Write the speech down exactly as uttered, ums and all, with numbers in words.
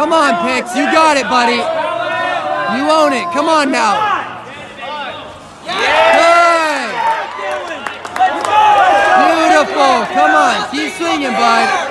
Come on, Pix. You got it, buddy. You own it. Come on now. Good. Beautiful. Come on. Keep swinging, bud.